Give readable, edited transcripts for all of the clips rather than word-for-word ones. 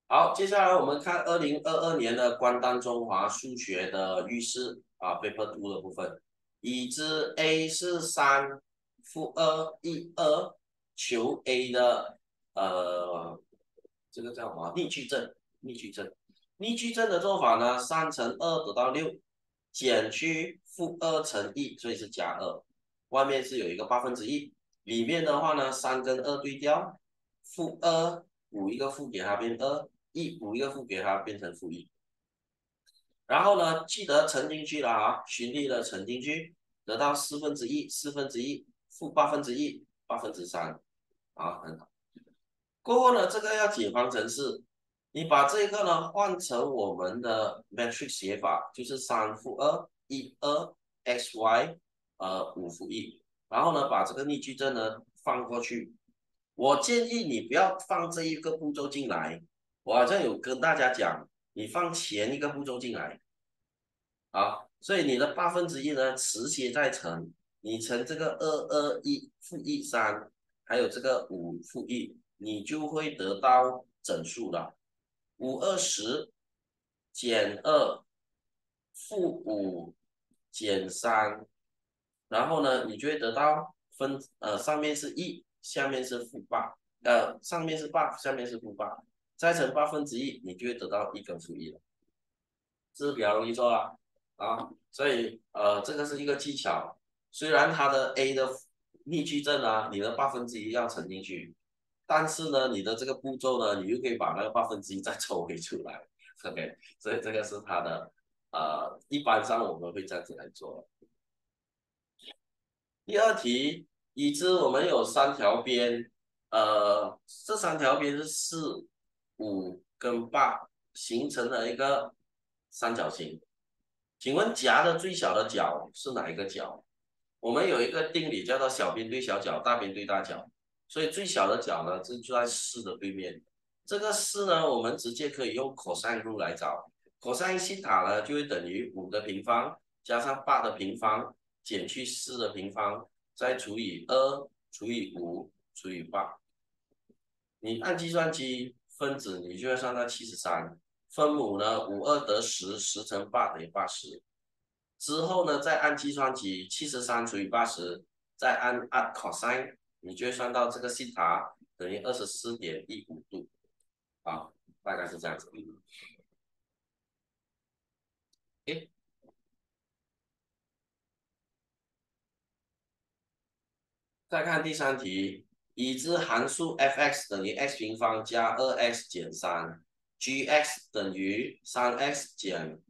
好，接下来我们看2022年的关丹中华数学的预示，Paper Two 的部分。已知 a 是3-2 求 a 的这个叫什么逆矩阵？逆矩阵的做法呢，3乘2得到6，减去-2乘1，所以是+2。外面是有一个1/8，里面的话呢，3跟2对调，-2补一个负给它变2。补一个负给它变成负1，然后呢，记得乘进去了循例的乘进去，得到1/4，负1/8，很好。过后呢，这个要解方程式，你把这个呢换成我们的 matrix 写法，就是3-2，1-2，xy 5-1，然后呢把这个逆矩阵呢放过去。我建议你不要放这一个步骤进来，我好像有跟大家讲，你放前一个步骤进来所以你的1/8呢迟些再乘，你乘这个2-2-1-3，还有这个5-1，你就会得到整数了。5×10减2-5减3，然后呢，你就会得到上面是1，下面是-8，上面是8，下面是-8，再乘1/8，你就会得到1跟负1了，这是比较容易做啦所以这个是一个技巧，虽然它的 a 的逆矩阵你的1/8要乘进去，但是呢，你的这个步骤呢，你又可以把那个1/8再抽回出来，OK，所以这个是它的一般上我们会这样子来做。第二题，已知我们有3条边，这3条边是4、5跟8，形成了一个三角形。请问夹的最小的角是哪一个角？我们有一个定理叫做小边对小角，大边对大角，所以最小的角呢，就在4的对面。这个4呢，我们直接可以用 cosine rule 来找，cosine 西塔呢就会等于5的平方加上8的平方减去4的平方，再除以2除以5除以8。你按计算机分子，你就会算到73，分母呢52得10，10乘8等于80。之后呢，再按计算机73除以80，再按 cosine，你就会算到这个西塔等于24.15度大概是这样子。诶，再看第三题，已知函数 f(x) 等于 x 平方加2x 减3，g(x) 等于3x 减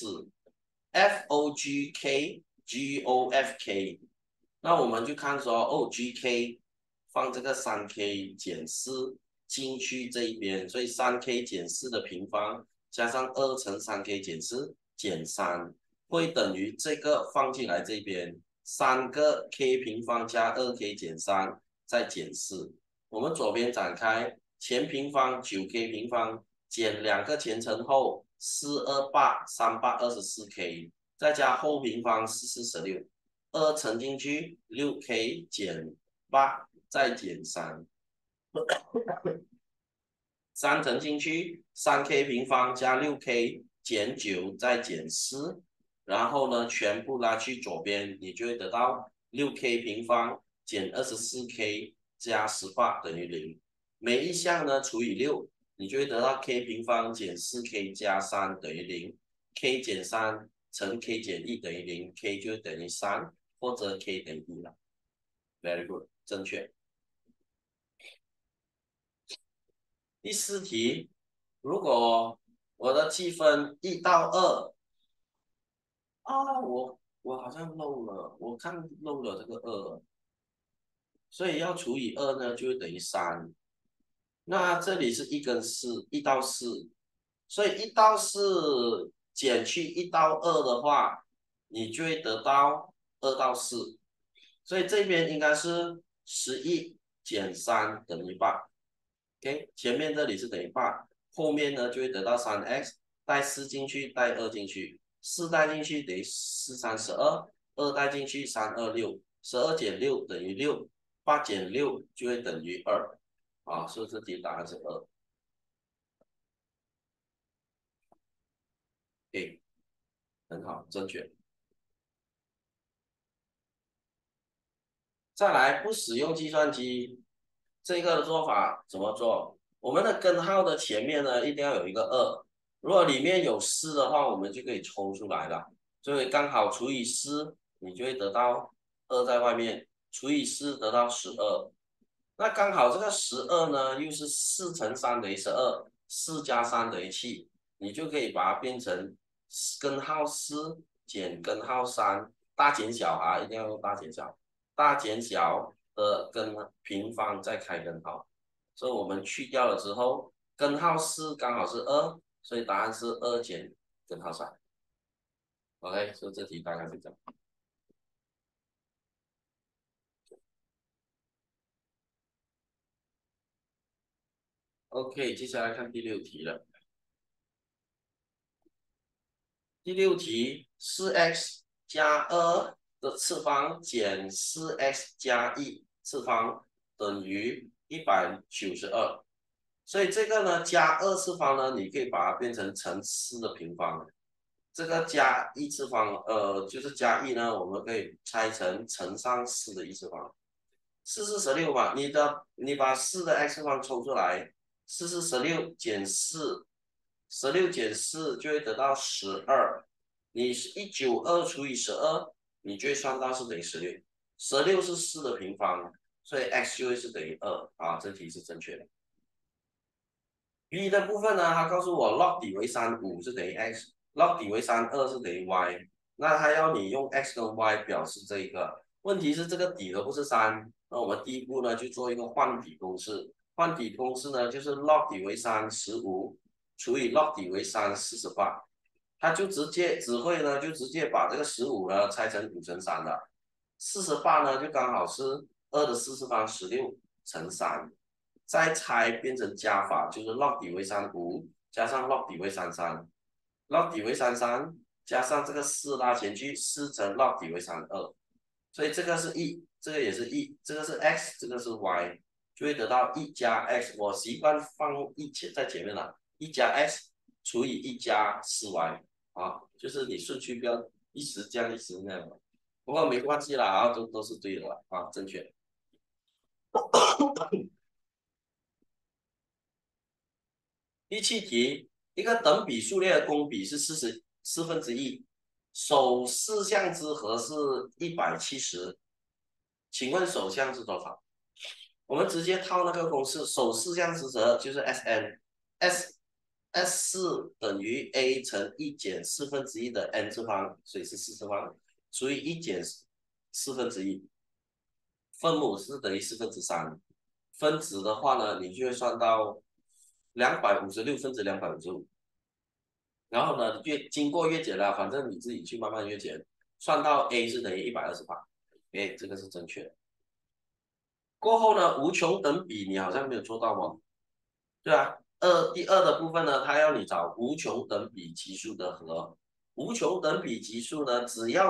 4。FOGK，GOFK，那我们就看说GK 放这个3k 减4进去这一边，所以3k 减4的平方加上2乘3k 减4减3，会等于这个放进来这边3个 k 平方加2k 减3再减4。我们左边展开，前平方9k 平方减2个前乘后428，3×8=24k，再加后平方4×4=16。2乘进去6k 减8再减3，3乘进去3k 平方加6k 减9再减4，然后呢全部拉去左边，你就会得到6k 平方减24k 加18等于0。每一项呢除以6，你就会得到 k 平方减4k 加3等于0，k 减3乘 k 减1等于0，k 就等于3。或者 k 等于1了。Very good，正确。第四题，如果我的积分1到2我好像漏了，我看漏了这个2，所以要除以2呢，就会等于3。那这里是1到4，所以1到4减去1到2的话，你就会得到2到4，所以这边应该是11减3等于8。OK，前面这里是等于8，后面呢就会得到3x，带4进去，带2进去，4带进去等于4×3=12，2带进去3×2=6，12减6等于6，8减6就会等于2。所以这题答案是2。 很好，正确。再来，不使用计算机，这个的做法怎么做？我们的根号的前面呢，一定要有一个二，如果里面有4的话，我们就可以抽出来了，所以刚好除以4，你就会得到2在外面，除以4得到12。那刚好这个12呢，又是4乘3等于12，4加3等于7，你就可以把它变成根号4减根号3，大减小啊，一定要用大减小。大减小的根平方再开根号，所以我们去掉了之后，根号4刚好是2，所以答案是2减根号3。OK，所以这题大概是这样。OK，接下来看第六题了。第六题，4x 加2的次方减4x 加1次方等于192。所以这个呢，加2次方呢，你可以把它变成乘4的平方。这个加1次方，就是加1呢，我们可以拆成乘上4的一次方。4是16嘛，你把4的 x 方抽出来，4是16减4，16减4就会得到12。你192除以12，你就会算到是等于16。16是4的平方，所以 x 就会是等于2啊，这题是正确的。B 的部分呢，它告诉我 log 底为3，5是等于 x，log 底为3，2是等于 y。那它要你用 x 跟 y 表示这一个。问题是这个底都不是3，那我们第一步呢就做一个换底公式。换底公式呢就是 log 底为3，15除以 log 底为3，48。它就直接把这个15呢拆成5乘3了。48呢就刚好是2的4次方16乘3。再拆变成加法，就是 log 底为3，5加上 log 底为33，log 底为33加上这个4拉前去，4乘 log 底为32，所以这个是1，这个也是1，这个是 x，这个是 y，就会得到1加 x。我习惯放1在前面了，1加 x 除以1加4y 啊，就是你顺序不要一时这样一时那样，不过没关系啦，啊，都是对的了啊，正确。第七题，一个等比数列的公比是1/44，首四项之和是170，请问首项是多少？我们直接套那个公式，首四项之和就是 Sn，S 等于 a 乘1减1/4的 n 次方，所以是4次方，除以1减1/4，分母是等于3/4，分子的话呢，你就会算到256分之255。然后呢，经过月减了，反正你自己去慢慢月减，算到 a 是等于128，哎，这个是正确的。过后呢，无穷等比你好像没有做到吗？对啊，第二的部分呢，它要你找无穷等比级数的和。无穷等比级数呢，只要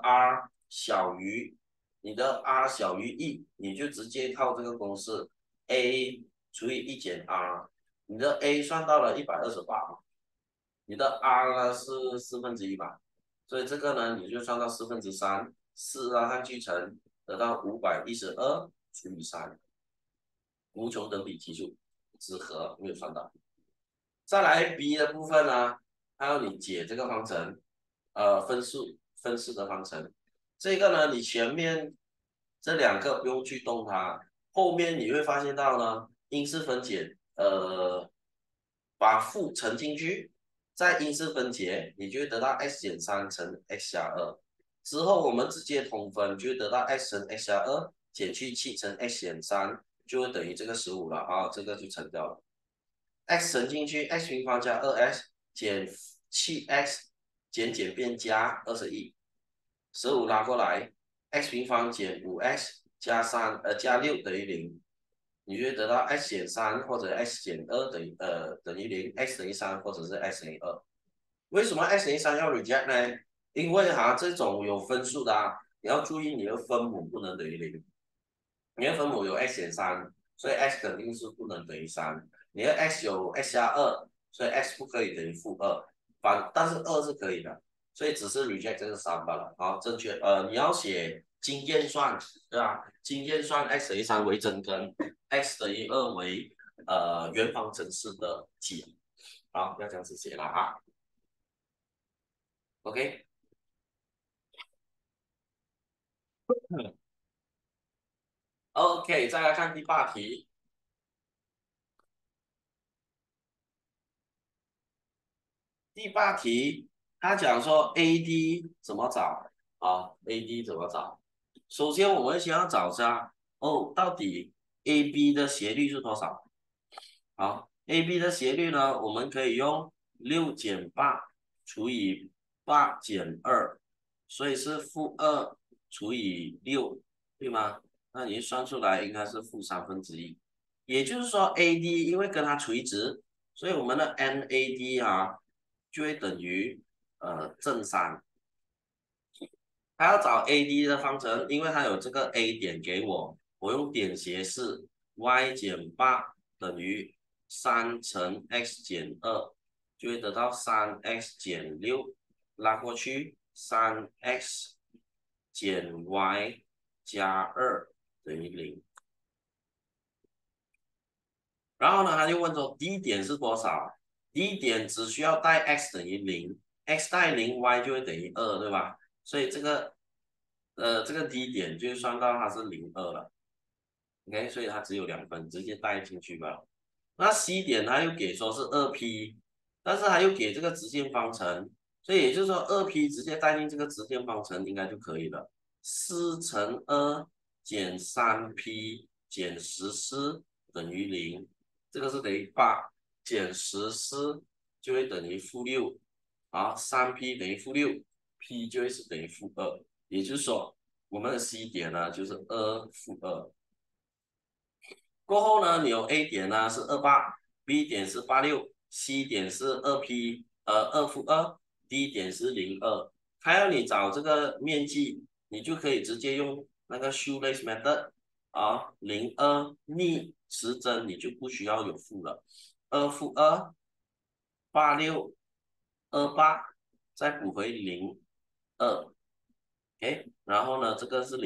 你的 r 小于1，你就直接靠这个公式 a 除以1减 r，你的 a 算到了128，你的 r 呢是1/4嘛，所以这个呢你就算到3/4，4拉上去乘，得到512除以3，无穷等比级数之和没有算到。再来 b 的部分呢，还要你解这个方程，分数的方程。这个呢，你前面这两个不用去动它，后面你会发现到呢，因式分解，把负乘进去，再因式分解，你就会得到 x 减3乘 x 加2。之后我们直接通分，就会得到 x 乘 x 加2减去7乘 x 减3，就会等于这个15了啊，这个就乘掉了。x 乘进去 x 平方加2x 减7x 减变加21，15拉过来 x 平方减5x 加6等于0，你就会得到 x 减3或者 x 减2等于0，x 等于3或者是 x 等于2。为什么 x 等于3要 reject 呢？因为这种有分数的你要注意你的分母不能等于0，你的分母有 x 减3，所以 x 肯定是不能等于3。你的 x 有 x 加2，所以 x 不可以等于-2，但是2是可以的。 所以只是 reject 这个3罢了。好，正确。你要写经验算，对吧？经验算 x 等于3为真根，x 等于2为原方程式的解。好，要这样子写了啊。OK，OK，再来看第8题。第8题，他讲说 AD 怎么找啊？AD 怎么找？首先我们先要找下哦，到底 AB 的斜率是多少？好，AB 的斜率呢，我们可以用6减8除以8减2，所以是-2除以6，对吗？那你算出来应该是-1/3。也就是说，AD 因为跟它垂直，所以我们的 NAD 啊就会等于正3。他要找 AD 的方程，因为他有这个 A 点给我，我用点斜式 y减8等于3乘x减2，就会得到3x减6，拉过去3x减y+2等于0。然后呢，他就问说 D 点是多少？D 点只需要带 x 等于0，x 带0，y 就会等于2，对吧？所以这个 D 点就算到它是0、2了，OK，所以它只有2分，直接带进去吧。那 C 点它又给说是2p，但是它又给这个直线方程，所以也就是说2p 直接带进这个直线方程应该就可以了。4乘2减3p 减14等于0，这个是等于8，减14就会等于-6，好，3p 等于-6，p 就会是等于-2，也就是说我们的 C 点呢就是2-2。过后呢，你有 A 点呢是28，B 点是86，C 点是2p，2-2，D 点是0-2。还要你找这个面积，你就可以直接用那个 shoelace method 啊，0-2逆时针，你就不需要有负了，2-2，86，28，再补回0-2，OK，然后呢，这个是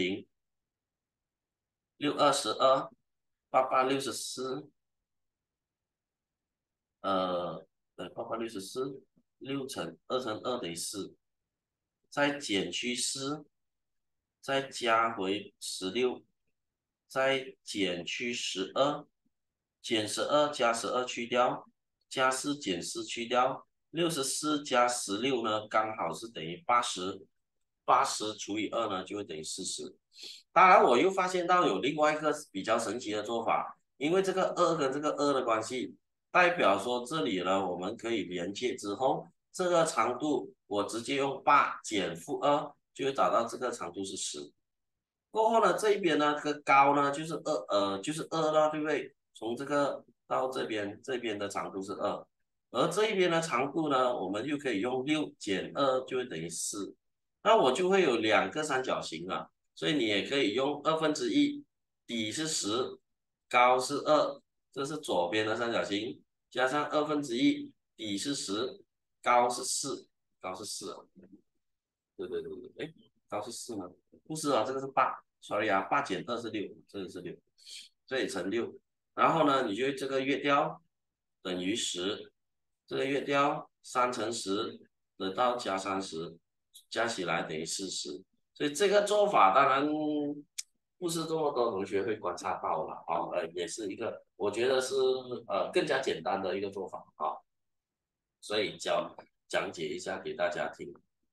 0，6×2=12，88=64，8×8=64，2乘2等于4，再减去4，再加回16，再减去12，减12加12去掉，加4减4去掉，64加16呢刚好是等于80，80除以2呢就会等于40。当然，我又发现到有另外一个比较神奇的做法，因为这个2跟这个2的关系，代表说这里呢我们可以连接之后，这个长度我直接用8减-2，就会找到这个长度是10。过后呢，这一边呢，这个高呢就是2了，对不对？从这个到这边，这边的长度是2，而这一边的长度呢，我们又可以用6减2就会等于4，那我就会有2个三角形了。所以你也可以用1/2，底是10，高是2，这是左边的三角形，加上1/2，底是10，高是4，高是4啊，对对对对，哎，高是4吗？不是啊，这个是8，sorry 啊，8减2是6，这个是6，这里乘6，然后呢，你就这个约掉等于10，这个约掉3乘10得到加30，加起来等于40。所以这个做法当然不是这么多同学会观察到了啊，也是一个我觉得是更加简单的一个做法啊，所以讲解一下给大家听。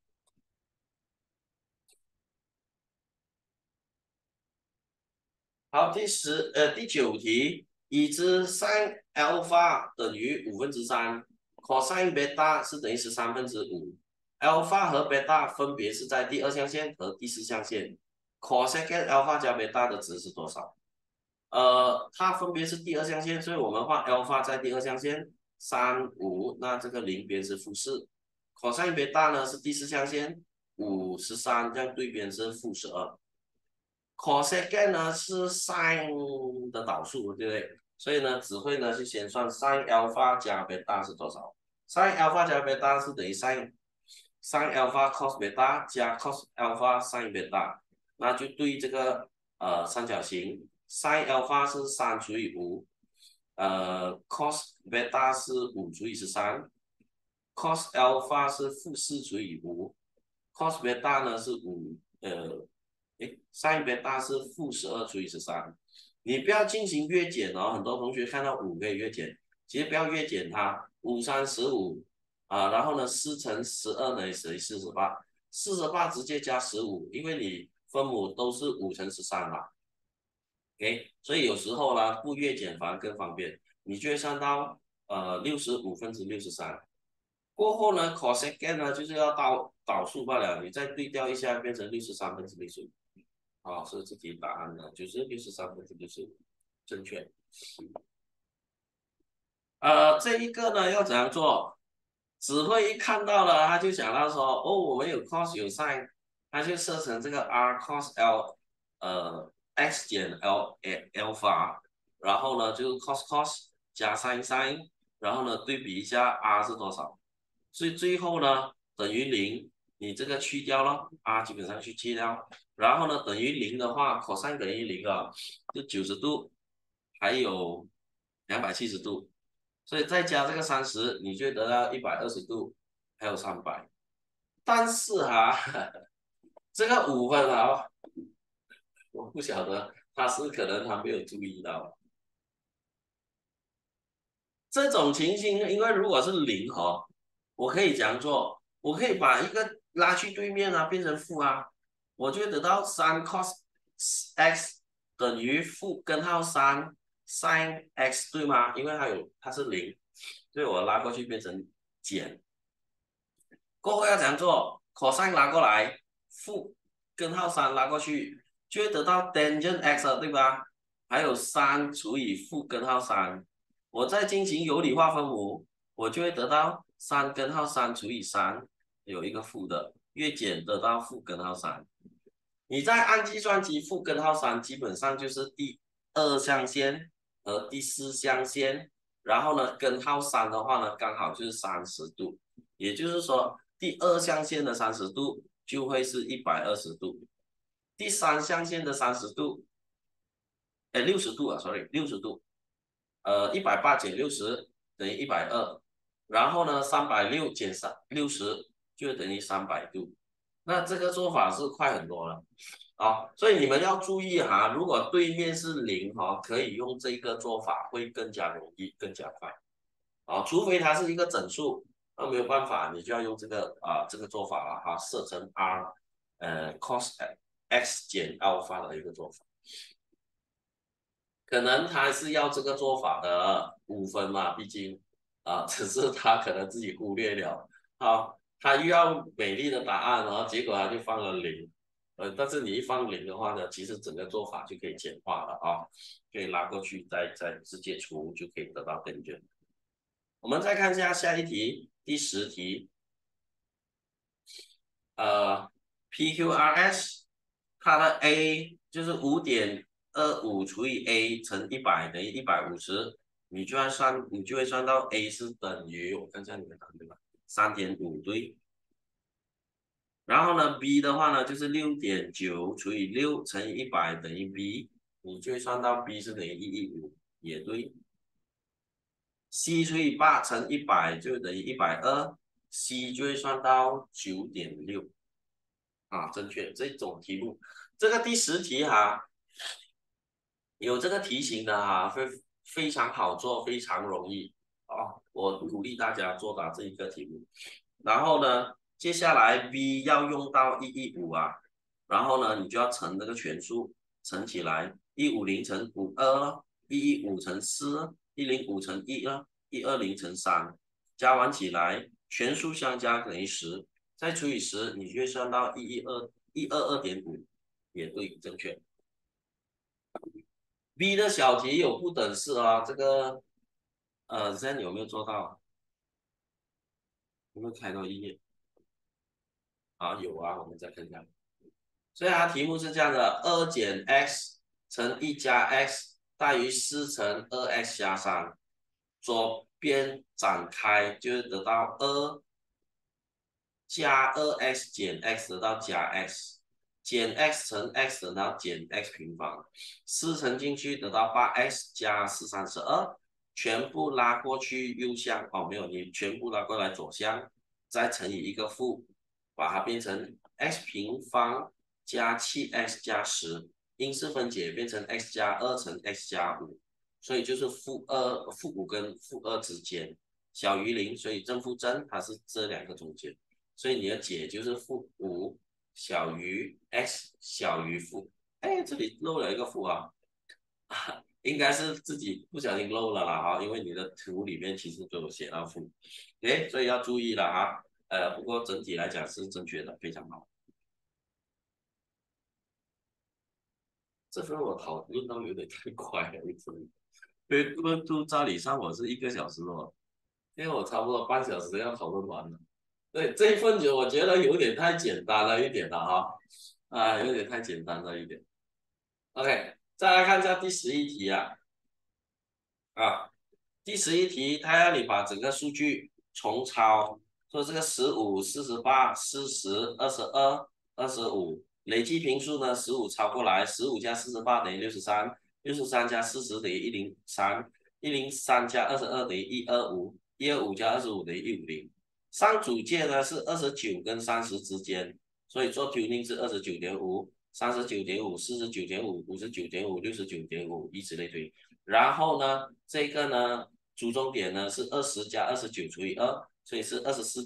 好，第9题，已知 sin alpha 等于3/5，cos beta 是等于5/13，alpha 和 beta 分别是在第2象限和第4象限，cosecant alpha 加 beta 的值是多少？它分别是第2象限，所以我们画 alpha 在第2象限3、5，那这个0边是-4，cos beta 呢是第4象限5、13，这样对边是-12。cosecant 呢是 sin 的导数，对不对？所以呢，只会呢是先算 sin alpha 加 beta 是多少？sin alpha 加 beta 是等于 sin alpha cos beta 加 cos alpha sin beta，那就对这个三角形 sin alpha 是3除以5，cos beta 是5除以13，cos alpha 是-4除以5，cos beta 呢是sin beta 是-12除以13。你不要进行月减哦，很多同学看到5可以月减，其实不要月减它，5×3=15啊，然后呢4乘12等于48，48直接加15，因为你分母都是5乘13嘛，OK，所以有时候呢不月减反而更方便，你就会算到65分之63，过后呢 cosecant 呢就是要导数罢了，你再对调一下变成63分之65。好，所以这题答案呢就是63分之65，正确。这一个呢要怎样做？只会一看到了，他就想到说，哦，我们有 cos 有 sin，他就设成这个 r cos l，x 减 alpha，然后呢就 cos 加 sin，然后呢对比一下 r 是多少，所以最后呢等于0，你这个去掉了 r 基本上去掉，然后呢等于0的话，cos 等于0啊，就90度，还有270度。所以再加这个30，你就会得到120度，还有300。但是这个5分我不晓得他是可能他没有注意到这种情形，因为如果是0我可以这样做，我可以把一个拉去对面啊，变成负啊，我就会得到3 cos x 等于负根号3 sin x 对吗？因为它是0，所以我拉过去变成减。过后要怎样做？cos 拉过来，负根号3拉过去，就会得到 tangent x 了，对吧？还有3除以负根号3，我再进行有理化分母，我就会得到3根号3除以3，有一个负的，越减得到负根号3。你在按计算机负根号3，基本上就是第二象限和第4象限，然后呢，根号3的话呢，刚好就是30度，也就是说，第二象限的30度就会是120度，第三象限的30度，60度啊，sorry，60度，180减60等于120，然后呢，360减60就等于300度，那这个做法是快很多了。所以你们要注意如果对面是0可以用这个做法会更加容易，更加快。除非它是一个整数，那没有办法，你就要用这个做法了设成 r cos x 减 alpha 的一个做法。可能他是要这个做法的5分嘛，毕竟只是他可能自己忽略了他又要美丽的答案，然后结果他就放了0，但是你一放0的话呢，其实整个做法就可以简化了可以拉过去再直接除就可以得到根据。我们再看一下下一题，第10题，PQRS 它的 A 就是5.25除以 A 乘100等于150，你就会算到 A 是等于，我看一下你们答对吧？3.5对。然后呢，B 的话呢就是6.9除以6乘以100等于 B，你就会算到 B 是等于115，也对。C除以8乘100就等于120，C 就会算到9.6正确。这种题目，这个第10题有这个题型的会非常好做，非常容易我鼓励大家作答这一个题目。然后呢，接下来 B 要用到115然后呢，你就要乘这个全数，乘起来150乘52，115乘4，105乘1，120乘3，加完起来全数相加等于10，再除以10，你就会算到122.5，也对，正确。B 的小题有不等式这个Zen 有没有做到？有没有开到1页？有我们再看看。所以它题目是这样的：2减 x 乘1加 x 大于4乘2x 加3，左边展开就是得到2 加2x 减 x 得到加 x， 减 x 乘 x 得到减 x 平方，4乘进去得到 8x 加4 32，全部拉过去右向，哦没有，你全部拉过来左向，再乘以一个负，把它变成 x 平方加 7x 加10，因式分解变成 x 加2乘 x 加5，所以就是负5跟负2之间小于0，所以正负正它是这两个中间。所以你的解就是负5小于 x 小于负，哎，这里漏了一个负啊，应该是自己不小心漏了啦哈，因为你的图里面其实都有写到负，哎，所以要注意了哈，不过整体来讲是正确的，非常好。这份我讨论到有点太快了，一直，论度照理上我是1个小时哦，因为我差不多半小时要讨论完了。对，这一份酒我觉得有点太简单了一点了哈，有点太简单了一点。OK，再来看一下第11题啊，第11题它要你把整个数据重抄，说这个15、48、40、22、25，累计平数呢15抄过来，15加48等于63，63加40等于103，103加22等于125，125加25等于150。上组件呢是29跟30之间，所以做 tuning 是29.5、39.5、49.5、59.5、69.5，以此类推。然后呢，这个呢，主重点呢是20加29除以2，所以是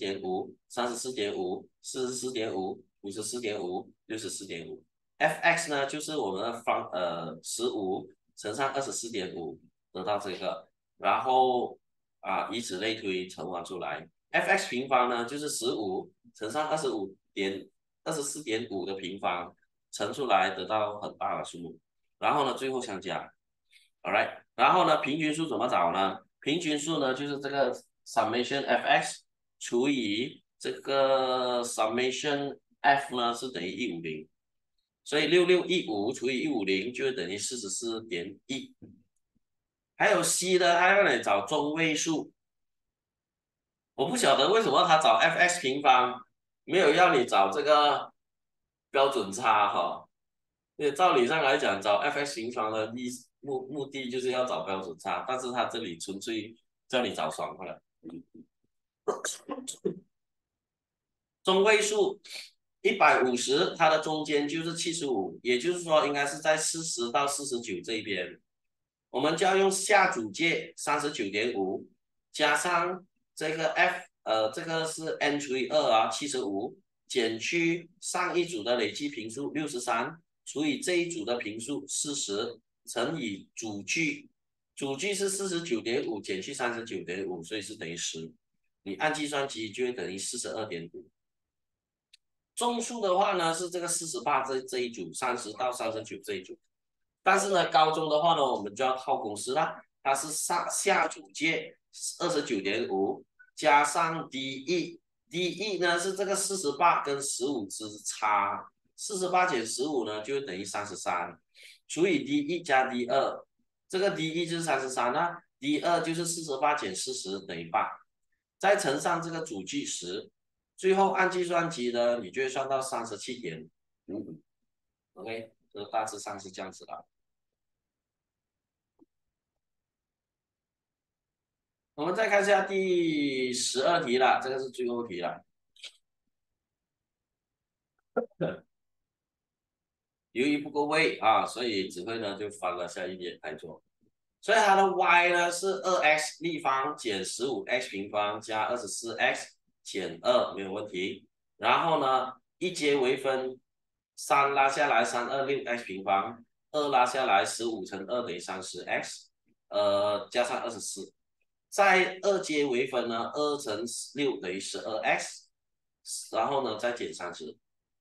24.5、34.5、44.5、54.5、64.5。fx 呢就是我们的15乘上24.5得到这个，然后以此类推乘完出来。fx 平方呢就是15乘上24.5的平方乘出来得到很大的数目，然后呢最后相加。Alright，然后呢，平均数怎么找呢？平均数呢，就是这个 summation fx 除以这个 summation f 呢是等于150，所以6615除以150就等于44.1。还有 c 呢，它要你找中位数，我不晓得为什么他找 fx 平方，没有要你找这个标准差哈。因为照理上来讲，找 fx 平方的目的就是要找标准差，但是他这里纯粹叫你找双了。中位数150，它的中间就是75，也就是说应该是在40到49这一边。我们就要用下组界39.5加上这个 这个是 n 除以275，减去上一组的累计平数63，除以这一组的平数40，乘以主句，主句是49.5减去39.5，所以是等于10。你按计算机就会等于42.5。中数的话呢是这个48这一组，30到39这一组。但是呢，高中的话呢，我们就要套公式啦。它是下组界29.5加上 DE，DE 呢是这个48跟15之差，48减15呢就等于33，除以 DE 加 D2，这个 DE 就是33啦，D2就是48减40等于8，再乘上这个主句10，最后按计算机呢，你就会算到37.55。OK，这大致上是这样子的。我们再看一下第12题了，这个是最后题了。由于不够位所以指挥呢就翻了下一页来做。所以它的 y 呢是2x 立方减15x 平方加24x 减2，没有问题。然后呢，一阶微分，3拉下来326x 平方，2拉下来15乘2等于30x，加上24。在二阶微分呢，2乘6等于12x，然后呢再减30。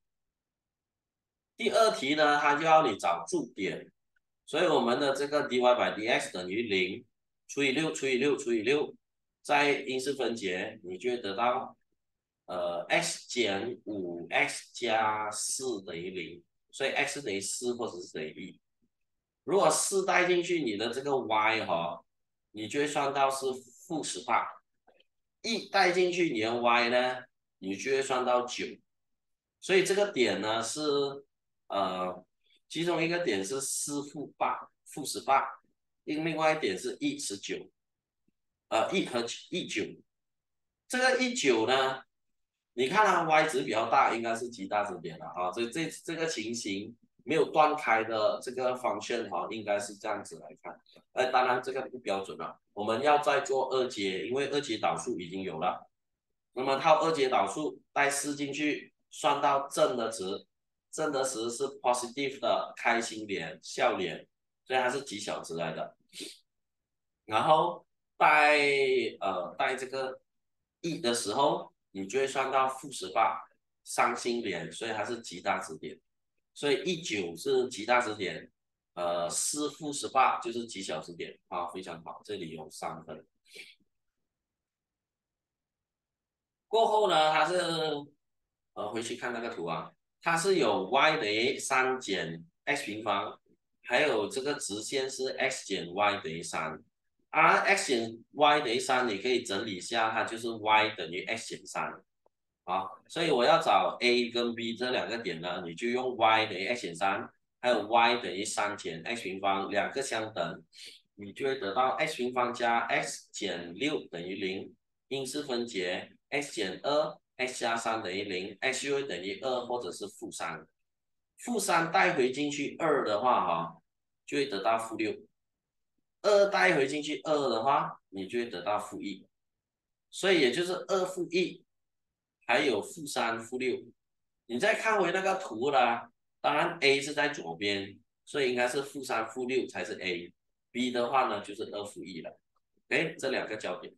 第二题呢，它就要你找驻点，所以我们的这个 dy/dx 等于0，除以6除以6除以6，再因式分解，你就会得到x 减5x 加4等于0，所以 x 等于4或者是等于1。如果4带进去，你的这个 y 你就会算到是负18。1带进去，你的 y 呢， 你就会算到9。所以这个点呢是其中一个点是4负8，负18，另外一点是119，1和9。这个19呢，你看它 y 值比较大，应该是极大值点了啊。这个情形没有断开的这个方向哈，应该是这样子来看。当然这个不标准了，我们要再做二阶，因为二阶导数已经有了。那么套二阶导数带4进去，算到正的值，正的值是 positive 的开心点、笑脸，所以它是极小值来的。然后带这个1的时候，你就会算到-18，伤心脸，所以它是极大值点。所以19是极大值点，4负18就是极小值点啊，非常好，这里有3分。过后呢，它是回去看那个图啊，它是有 y 等于3减 x 平方，还有这个直线是 x 减 y 等于3。而 x 减 y 等于3，你可以整理一下，它就是 y 等于 x 减3。好，所以我要找 A 跟 B 这两个点呢，你就用 y 等于 x 减3，还有 y 等于3减 x 平方，两个相等，你就会得到 x 平方加 x 减6等于0，因式分解 x 减2，x 加3等于0，x 就会等于2或者是-3。-3带回进去2的话哈，就会得到-6。2带回进去2的话，你就会得到-1。所以也就是2-1，还有-3、-6。你再看回那个图啦，当然 A 是在左边，所以应该是-3、-6才是 A。B 的话呢，就是2-1了。这两个焦点。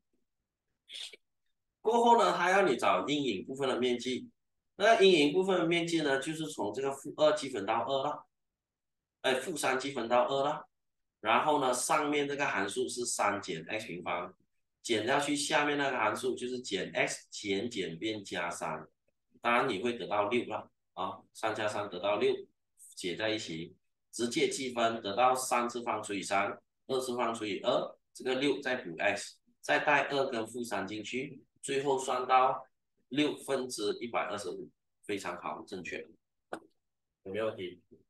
过后呢，它要你找阴影部分的面积。那阴影部分的面积呢，就是从这个-2积分到2了，-3积分到2了。然后呢，上面这个函数是3减 x 平方，减下去下面那个函数就是减 x 减变加3，当然你会得到6了啊，3加3得到6，解在一起，直接积分得到3次方除以3，2次方除以2，这个6再补 x，再带2跟-3进去，最后算到6分之125，非常好，正确，有没有问题？